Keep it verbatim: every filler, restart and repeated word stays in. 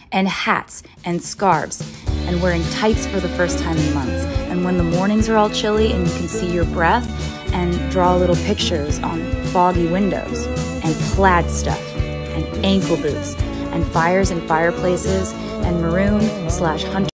and hats and scarves, and wearing tights for the first time in months. And when the mornings are all chilly and you can see your breath, and draw little pictures on foggy windows, and plaid stuff, and ankle boots, and fires and fireplaces, and maroon slash hunter